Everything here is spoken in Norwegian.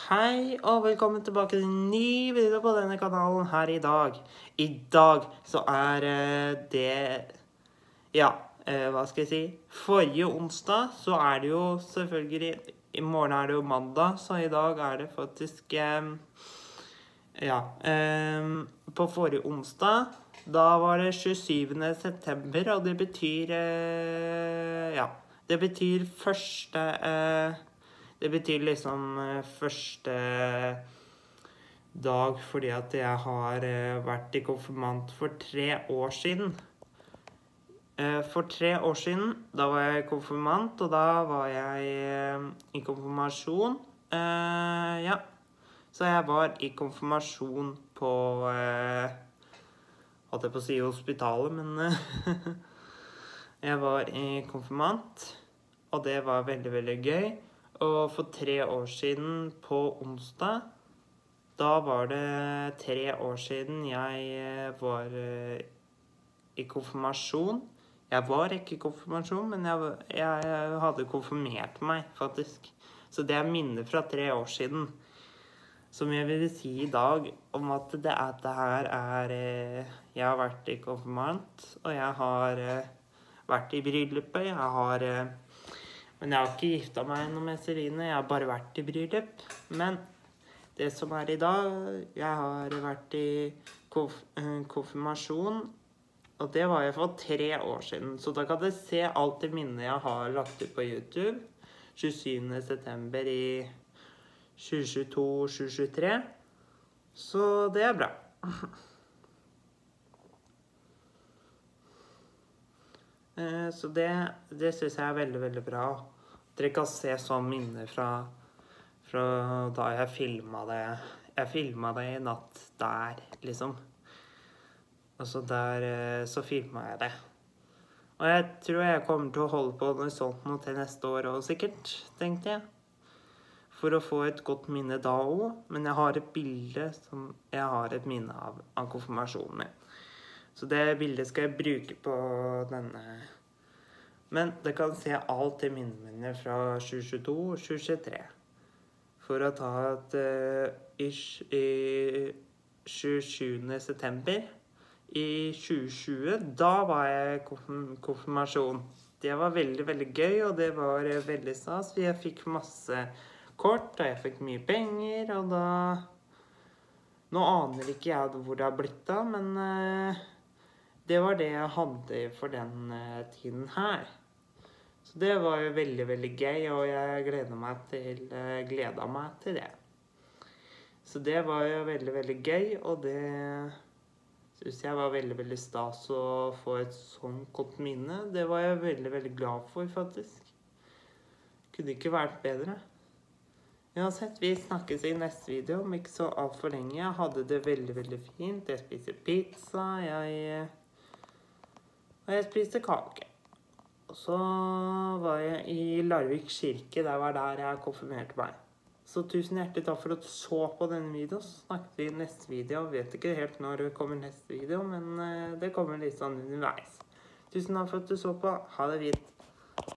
Hei og velkommen tilbake til en ny video på denne kanalen her i dag. I dag så det, hva skal jeg si? Forrige onsdag så det jo selvfølgelig, i morgen det jo mandag, så i dag det faktisk, på forrige onsdag, da var det 27. september, og det betyr, det betyr det betyr liksom første dag fordi at jeg har vært i konfirmant for 3 år siden. For 3 år siden, da var jeg konfirmant, og da var jeg i konfirmasjon. Så jeg var i konfirmasjon på, holdt jeg på å si hospitalet, men jeg var i konfirmant, og det var veldig, veldig gøy. Og for 3 år siden på onsdag, da var det 3 år siden jeg var i konfirmasjon. Jeg var ikke i konfirmasjon, men jeg hadde konfirmert meg faktisk. Så det minner fra 3 år siden, som jeg vil si i dag, om at det her jeg har vært i konfirmant, og jeg har vært i bryllupet, men jeg har ikke giftet meg noe med Celine, jeg har bare vært i bryllup. Men det som i dag, jeg har vært i konfirmasjon, og det var jeg for 3 år siden. Så da kan dere se alt det minnet jeg har lagt ut på YouTube, 27. september i 2022-2023. Så det bra. Så det synes jeg veldig, veldig bra. Dere kan se sånn minner fra da jeg filmet det. Jeg filmet det i natt der, liksom. Og så så filmet jeg det. Og jeg tror jeg kommer til å holde på noe sånt nå til neste år også, sikkert, tenkte jeg. For å få et godt minne da også. Men jeg har et bilde som jeg har et minne av konfirmasjonen min. Så det bildet skal jeg bruke på denne. Men det kan se alt det minnene mine fra 2022 og 2023. For å ta i 27. september i 2020, da var jeg konfirmasjon. Det var veldig, veldig gøy, og det var veldig stas. Jeg fikk masse kort, og jeg fikk mye penger, og da... Nå aner ikke jeg hvor det har blitt av, men... Det var det jeg hadde for den tiden her. Så det var jo veldig, veldig gøy, og jeg gleda meg til det. Så det var jo veldig, veldig gøy, og det synes jeg var veldig, veldig stas å få et sånt godt minne. Det var jeg veldig, veldig glad for, faktisk. Kunne ikke vært bedre. Uansett, vi snakkes i neste video, om ikke så alt for lenge. Jeg hadde det veldig, veldig fint. Jeg spiser pizza, og jeg spiste kake. Og så var jeg i Larvik kirke, det var der jeg konfirmerte meg. Så tusen hjertelig takk for at du så på denne videoen. Så snakkes vi i neste video. Jeg vet ikke helt når det kommer neste video, men det kommer litt sånn underveis. Tusen takk for at du så på. Ha det fint.